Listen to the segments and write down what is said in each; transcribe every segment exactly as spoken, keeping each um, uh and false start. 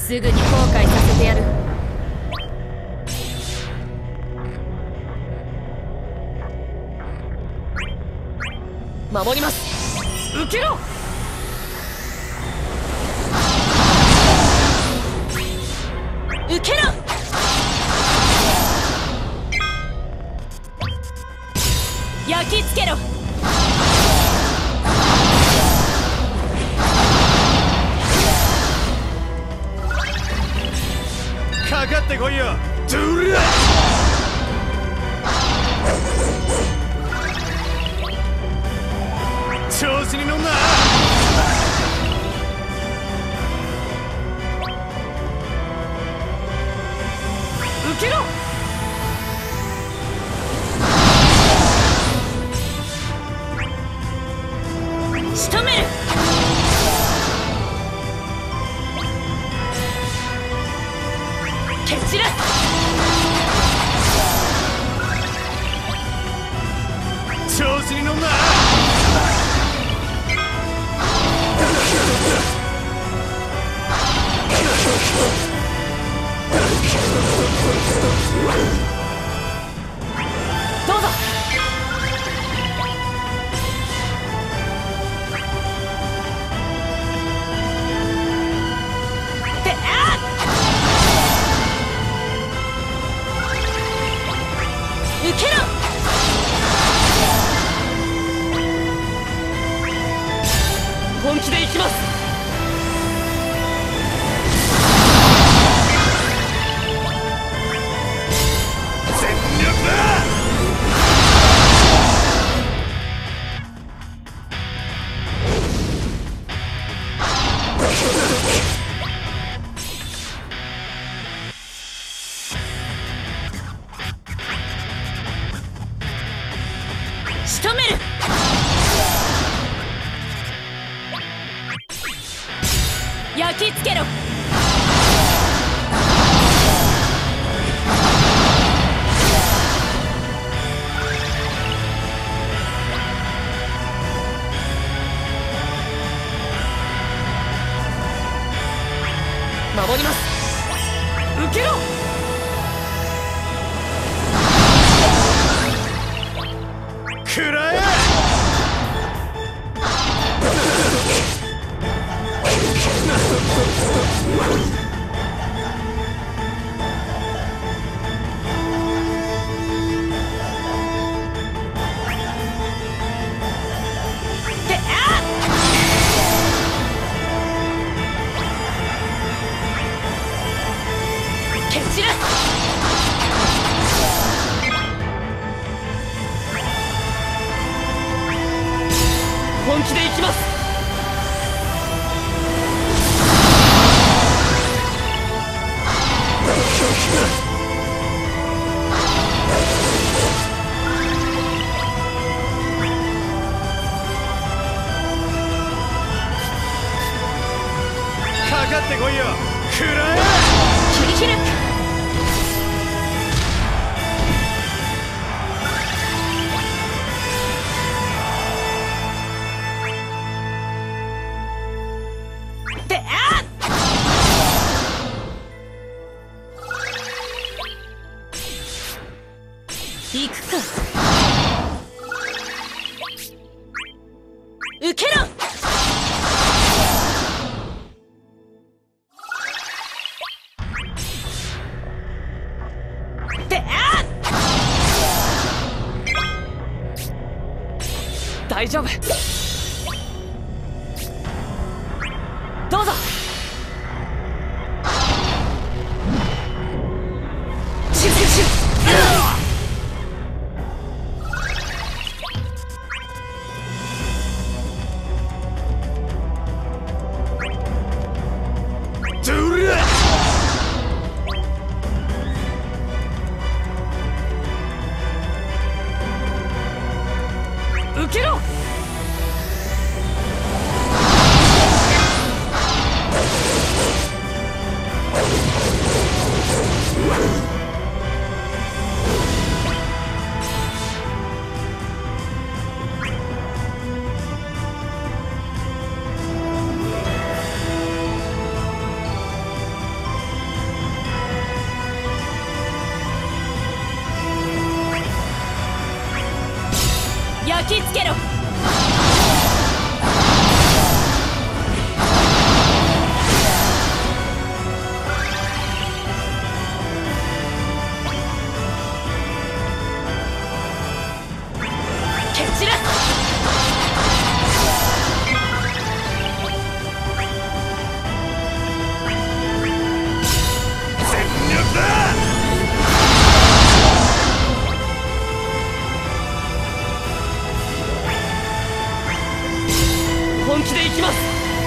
すぐに後悔させてやる。守ります。受けろ。受けろ。焼き付けろ。 かかってこいよ、ドゥラ。調子に乗んな。受けろ。 仕留める。蹴散らす。調子に乗んな。 どうぞ。てあ受けろ。本気で行きます。仕留める。焼き付けろ。守ります。受けろ。 くらえ。 であ蹴散らす。本気で行きます。 かかってこいよ、くらえ。 切り開く。であ行くか。受けろ。であ大丈夫。どうぞ。シュシュシュ。 ドゥラ。受けろ。 本気で行きます。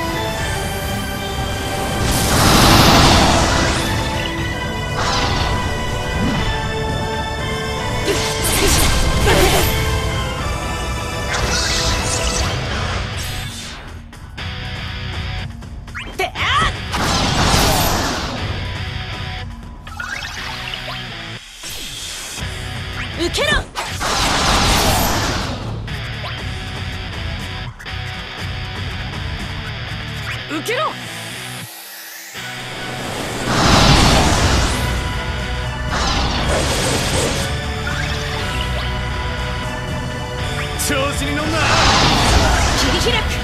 受けろ。受けろ。 調子に乗んな。 切り開く。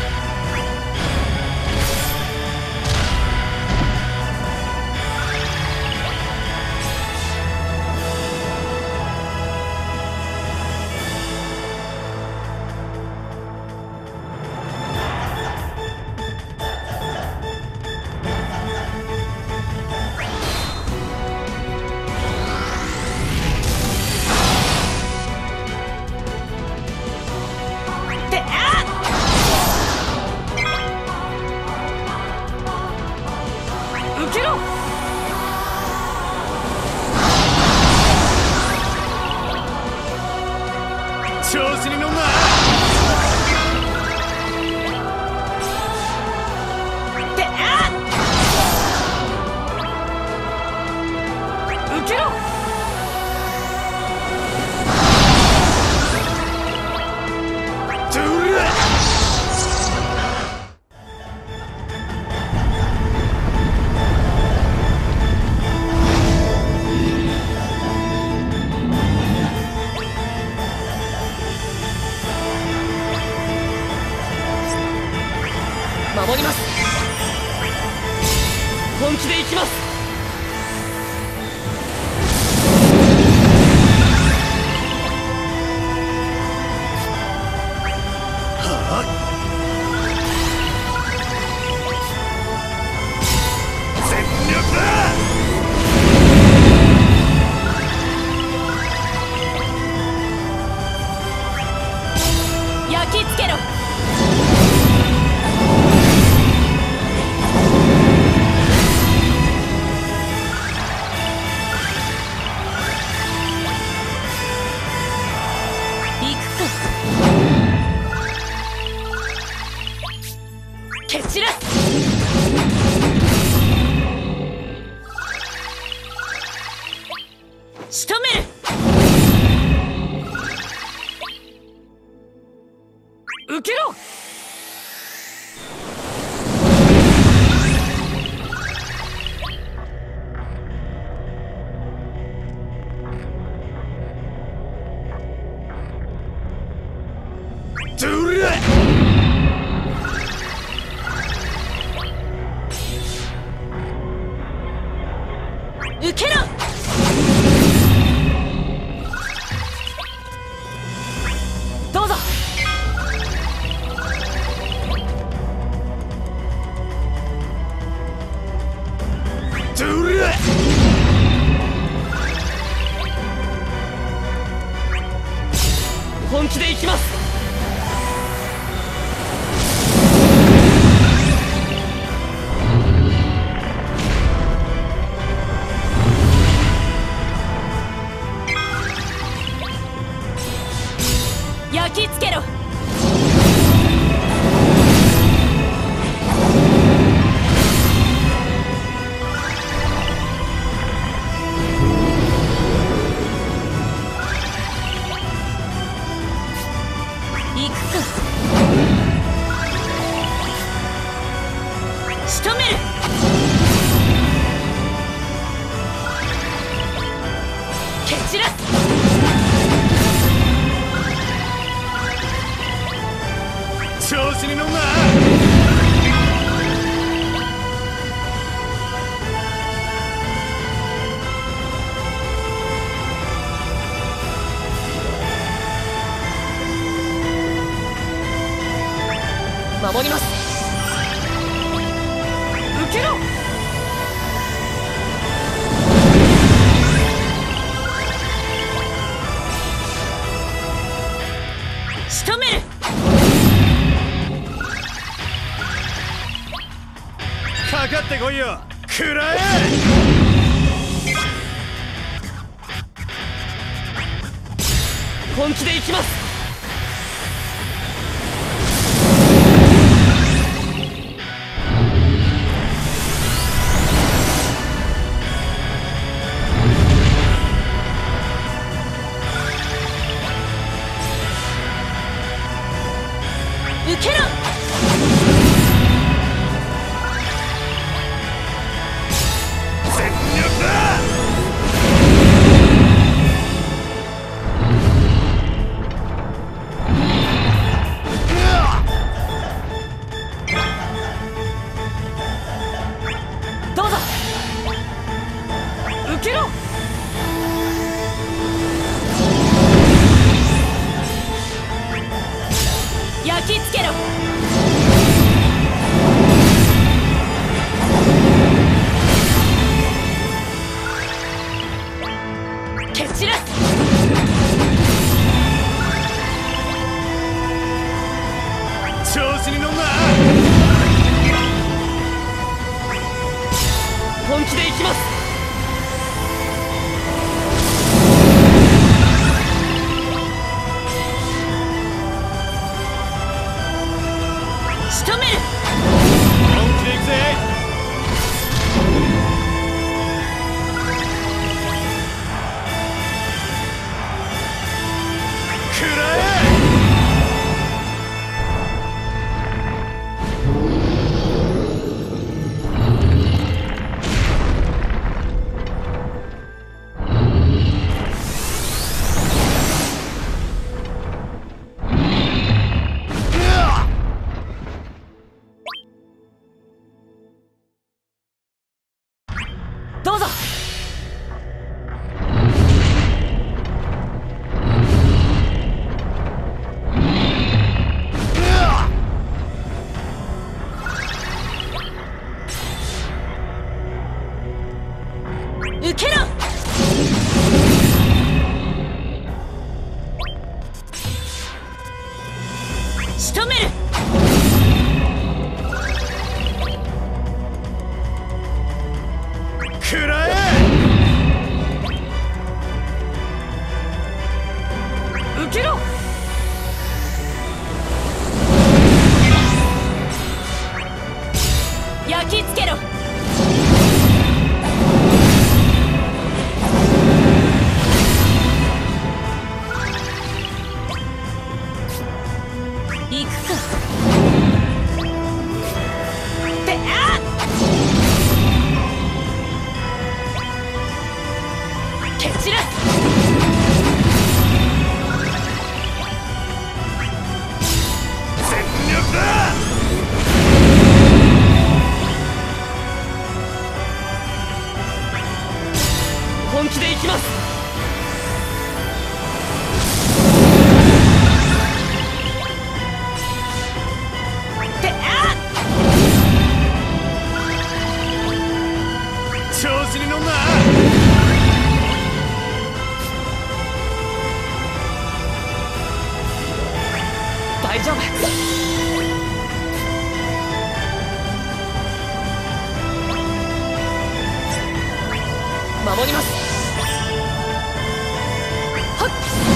受けろ。 調子に乗んな。 受けろ。 トゥラ。 守ります。本気で行きます。 全力だ。 焼き付けろ。蹴散らす。仕留める。受けろ。 トゥラ。 受けろ。どうぞ。 トゥラ。 本気で行きます。焼き付けろ。行くか。仕留める。蹴散らす。 調子に乗んな。 守ります。受けろ。仕留める。 かかってこいよ。食らえ。 本気で行きます。受けろ。 全力だ。 どうぞ。受けろ。焼き付けろ。蹴散らす。 調子に乗んな。 本気で行きます。仕留める。 本気で行くぜ。食らえ。 どうぞ。受けろ。仕留める。 食らえ。 受けろ。焼き付けろ。行くか。ってあっ。蹴散らす。 全力だ。 本気で行きます。ってあっ。 調子に乗んな。 大丈夫。守ります。はっ。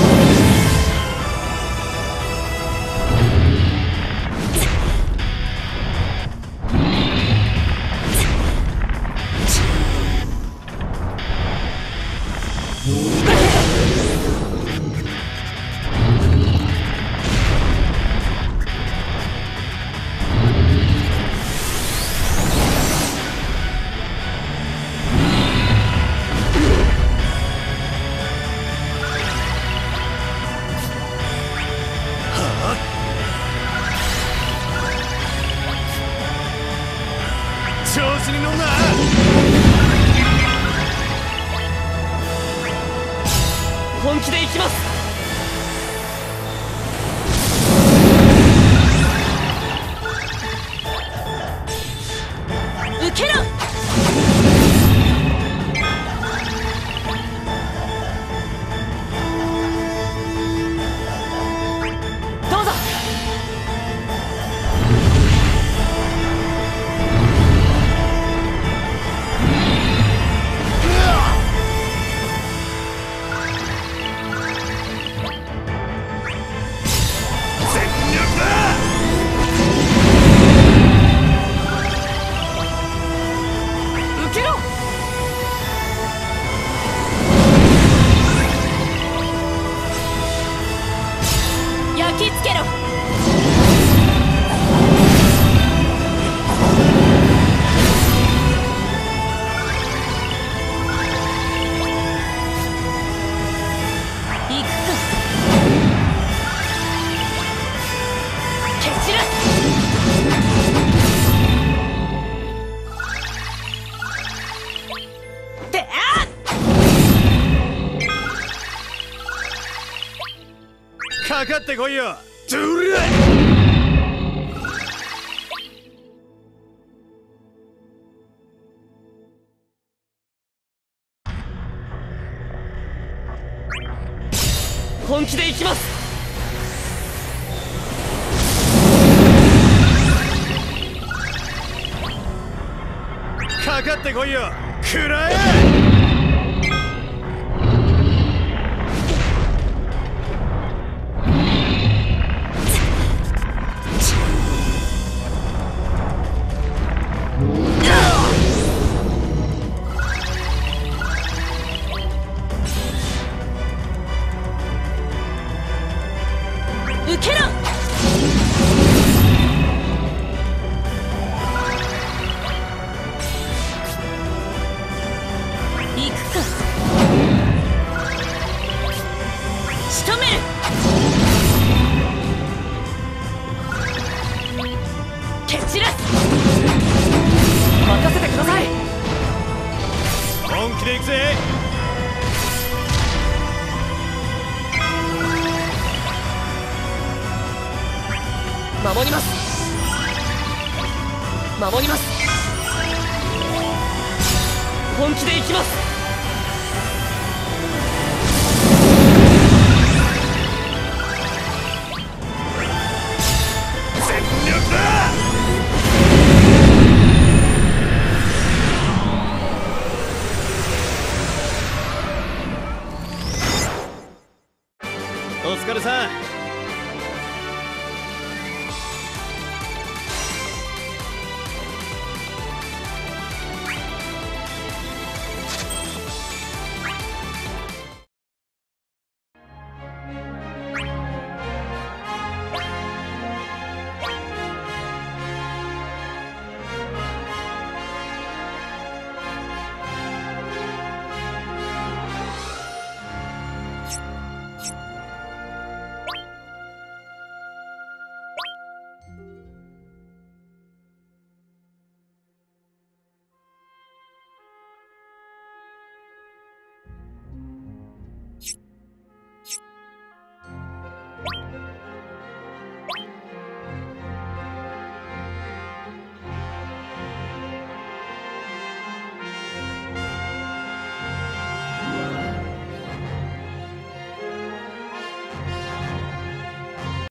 調子に乗んな。 本気で行きます。受けろ。どうぞ。 かかってこいよ。トゥル本気で行きます。 かかってこいよ。食らえ。 受けろ。行くか。仕留める。蹴散らす。任せてください。 本気で行くぜ。 守ります。守ります。本気で行きます。